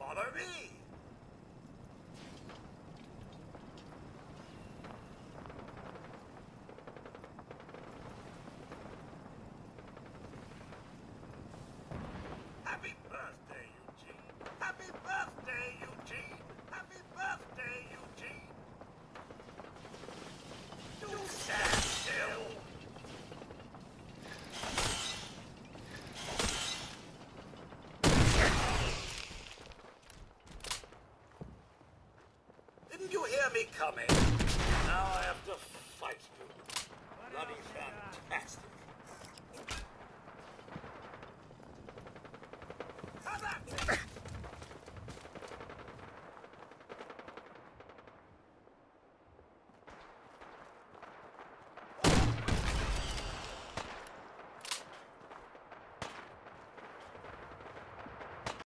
bother me. Happy birthday, Eugene. Happy birthday, Eugene. Happy birthday, Eugene. You stand still. Didn't you hear me coming? Now I have to fight you. Bloody fantastic.